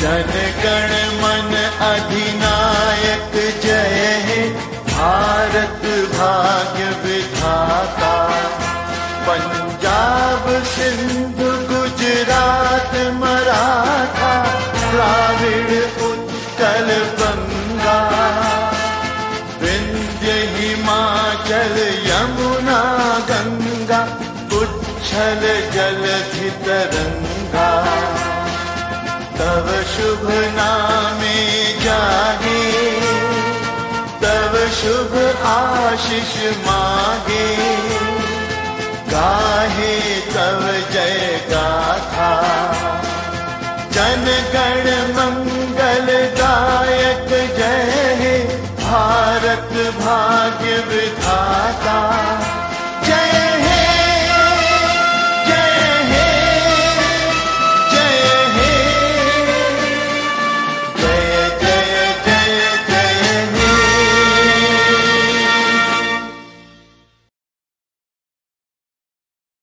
जन गण मन अधिनायक जय हे, भारत भाग्य विधाता। पंजाब सिंध गुजरात मराठा, द्राविड़ उत्कल बंगा, विंध्य हिमाचल यमुना गंगा, उच्छल जलधि तरंगा। तव शुभ नामे जागे, तव शुभ आशीष मागे, गाहे तव जय गाथा। जन गण मंगल दायक जय हे, भारत भाग्य विधाता।